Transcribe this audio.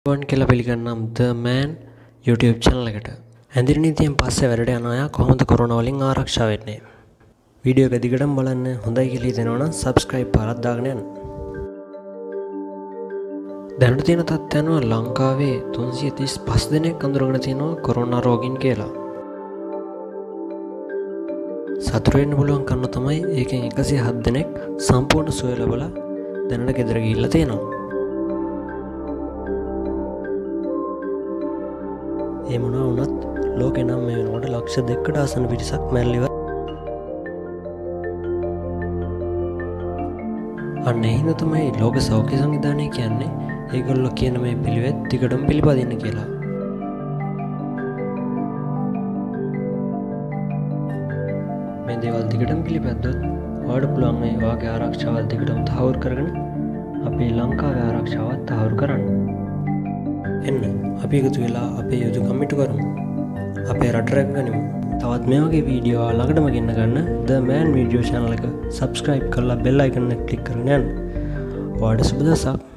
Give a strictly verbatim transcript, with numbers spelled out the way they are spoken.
වන් කියලා පිළිගන්නම් The Man YouTube channel එකට. ඇඳිරි නීතියෙන් පස්සේ වැඩට යන අය කොහොමද කොරෝනා වලින් ආරක්ෂා වෙන්නේ? වීඩියෝ එක දිගටම බලන්න. හොඳයි කියලා හිතෙනවා නම් subscribe පාරක් දාගෙන යන්න. දැනට තියෙන තත්ත්වය අනුව ලංකාවේ තුන්සිය තිස් පහ දෙනෙක් අඳුරගෙන තියෙනවා කොරෝනා රෝගීන් කියලා. සතුටු වෙන්න පුළුවන් කන්න තමයි ඒකෙන් එකසිය හත් දෙනෙක් සම්පූර්ණ සුවය ලැබලා දැනට ගෙදර ගිහිල්ලා තියෙනවා. ඒ මොනවා වුණත් ලෝකේ නම් මේ වෙනකොට ලක්ෂ දෙකකට ආසන්න පිරිසක් මැරිලිව. අන්න ඒ හින්දා තමයි ලෝක සෞඛ්‍ය සංවිධානය කියන්නේ ඒගොල්ලෝ කියන මේ පිළිවෙත් ටිකටම පිළිපදින්න කියලා. මේ දේවල් ටිකටම පිළිපැද්දොත් ඔයාලට පුළුවන් මේ වාගේ ආරක්ෂාවල් ටිකටම තහවුරු කරගෙන අපේ ලංකාවේ ආරක්ෂාවත් තහවුරු කරන්න. එන්න අපි එකතු වෙලා අපේ යුතුකම් ඉටු කරමු. අපේ රට රැකගනිමු. තවත් මේ වගේ වීඩියෝ ළඟටම ගෙන්න ගන්න The Man video channel එක subscribe කරලා bell icon එක click කරගෙන යන්න. ඔයාලට සුබ දවසක්.